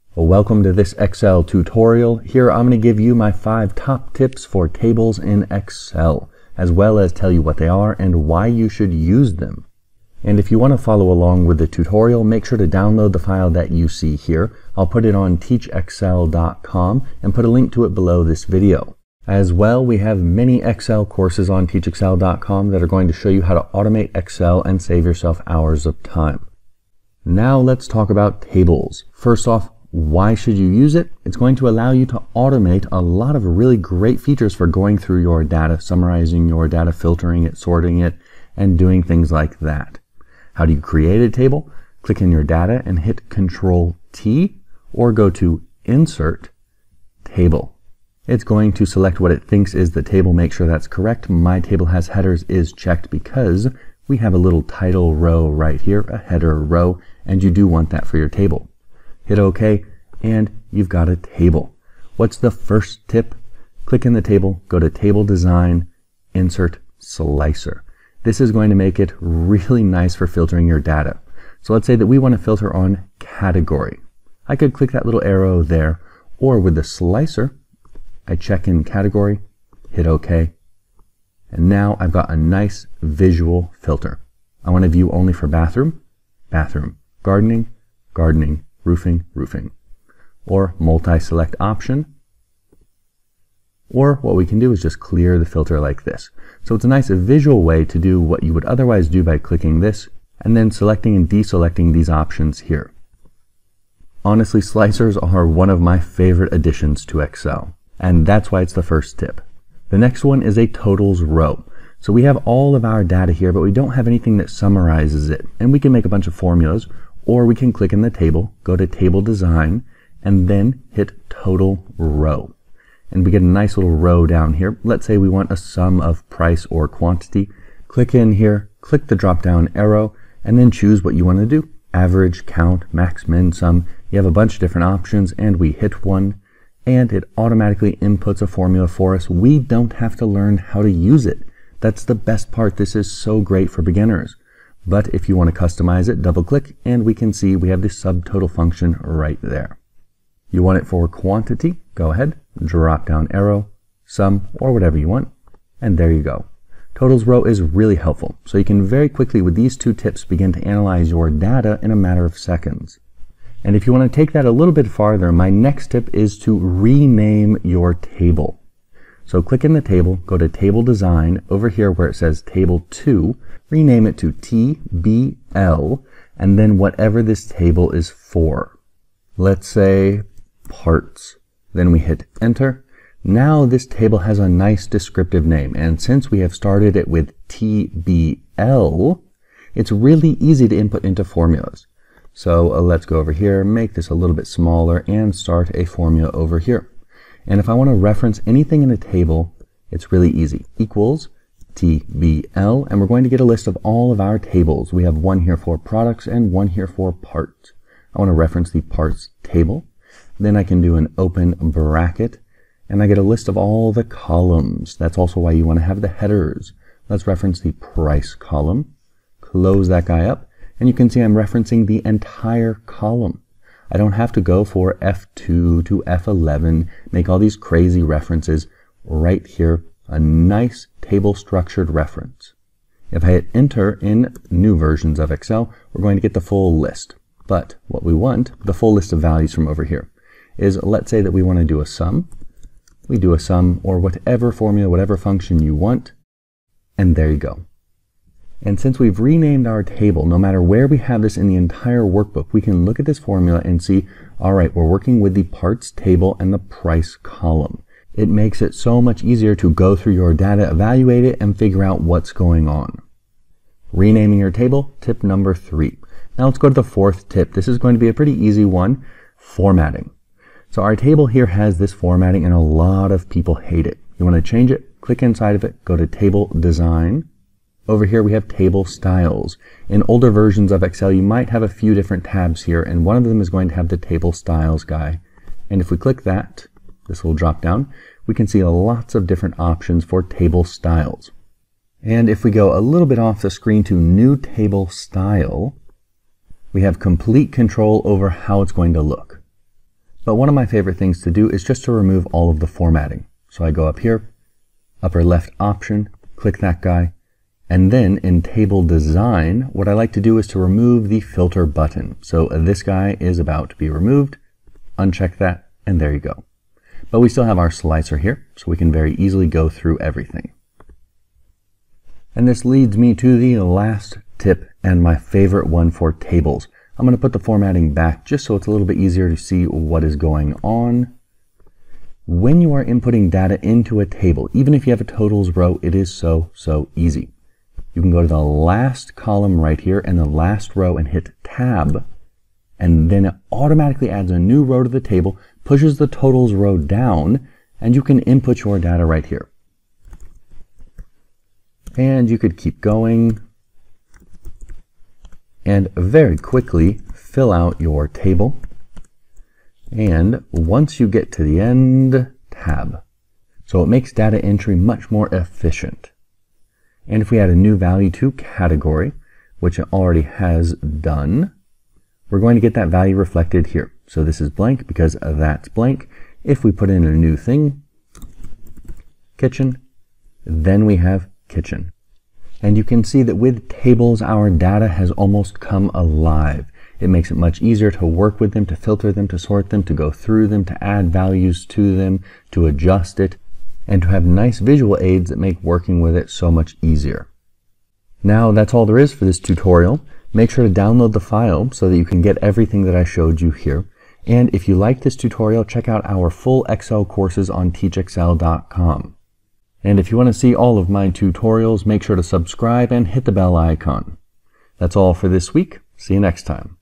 Well, welcome to this Excel tutorial. Here I'm going to give you my 5 top tips for tables in Excel, as well as tell you what they are and why you should use them. And if you want to follow along with the tutorial, make sure to download the file that you see here. I'll put it on teachexcel.com and put a link to it below this video. As well, we have many Excel courses on teachexcel.com that are going to show you how to automate Excel and save yourself hours of time. Now let's talk about tables. First off, why should you use it? It's going to allow you to automate a lot of really great features for going through your data, summarizing your data, filtering it, sorting it, and doing things like that. How do you create a table? Click in your data and hit Control T, or go to Insert, Table. It's going to select what it thinks is the table, make sure that's correct. My table has headers is checked because we have a little title row right here, a header row, and you do want that for your table. Hit OK, and you've got a table. What's the first tip? Click in the table, go to Table Design, Insert Slicer. This is going to make it really nice for filtering your data. So let's say that we want to filter on category. I could click that little arrow there, or with the slicer, I check in category, hit OK, and now I've got a nice visual filter. I want to view only for bathroom, bathroom, gardening, gardening, roofing, roofing, or multi-select option, or what we can do is just clear the filter like this. So it's a nice visual way to do what you would otherwise do by clicking this and then selecting and deselecting these options here. Honestly, slicers are one of my favorite additions to Excel, and that's why it's the first tip. The next one is a totals row. So we have all of our data here, but we don't have anything that summarizes it, and we can make a bunch of formulas, or we can click in the table, go to Table Design, and then hit Total Row. And we get a nice little row down here. Let's say we want a sum of price or quantity. Click in here, click the drop-down arrow, and then choose what you want to do. Average, count, max, min, sum. You have a bunch of different options, and we hit one, and it automatically inputs a formula for us. We don't have to learn how to use it. That's the best part. This is so great for beginners. But if you want to customize it, double click and we can see we have the subtotal function right there. You want it for quantity? Go ahead, drop down arrow, sum, or whatever you want, and there you go. Totals row is really helpful, so you can very quickly with these 2 tips begin to analyze your data in a matter of seconds. And if you want to take that a little bit farther, my next tip is to rename your table. So click in the table, go to Table Design, over here where it says Table 2, rename it to TBL, and then whatever this table is for. Let's say parts. Then we hit Enter. Now this table has a nice descriptive name, and since we have started it with TBL, it's really easy to input into formulas. So let's go over here, make this a little bit smaller, and start a formula over here. And if I want to reference anything in a table, it's really easy. Equals TBL, and we're going to get a list of all of our tables. We have one here for products and one here for parts. I want to reference the parts table. Then I can do an open bracket, and I get a list of all the columns. That's also why you want to have the headers. Let's reference the price column. Close that guy up, and you can see I'm referencing the entire column. I don't have to go for F2 to F11, make all these crazy references. Right here, a nice table structured reference. If I hit Enter in new versions of Excel, we're going to get the full list. But what we want, the full list of values from over here, is let's say that we want to do a sum. We do a sum or whatever formula, whatever function you want, and there you go. And since we've renamed our table, no matter where we have this in the entire workbook, we can look at this formula and see, all right, we're working with the parts table and the price column. It makes it so much easier to go through your data, evaluate it, and figure out what's going on. Renaming your table, tip number 3. Now let's go to the 4th tip. This is going to be a pretty easy one, formatting. So our table here has this formatting and a lot of people hate it. You want to change it, click inside of it, go to Table Design. Over here we have Table Styles. In older versions of Excel you might have a few different tabs here, and one of them is going to have the Table Styles guy. And if we click that, this will drop down, we can see lots of different options for table styles. And if we go a little bit off the screen to New Table Style, we have complete control over how it's going to look. But one of my favorite things to do is just to remove all of the formatting. So I go up here, upper left option, click that guy, and then in table design, what I like to do is to remove the filter button. So this guy is about to be removed, uncheck that, and there you go. But we still have our slicer here, so we can very easily go through everything. And this leads me to the last tip and my favorite one for tables. I'm going to put the formatting back just so it's a little bit easier to see what is going on. When you are inputting data into a table, even if you have a totals row, it is so easy. You can go to the last column right here and the last row and hit tab, and then it automatically adds a new row to the table, pushes the totals row down, and you can input your data right here. And you could keep going and very quickly fill out your table. And once you get to the end, tab. So it makes data entry much more efficient. And if we add a new value to category, which it already has done, we're going to get that value reflected here. So this is blank because that's blank. If we put in a new thing, kitchen, then we have kitchen. And you can see that with tables, our data has almost come alive. It makes it much easier to work with them, to filter them, to sort them, to go through them, to add values to them, to adjust it, and to have nice visual aids that make working with it so much easier. Now that's all there is for this tutorial. Make sure to download the file so that you can get everything that I showed you here. And if you like this tutorial, check out our full Excel courses on teachexcel.com. And if you want to see all of my tutorials, make sure to subscribe and hit the bell icon. That's all for this week. See you next time.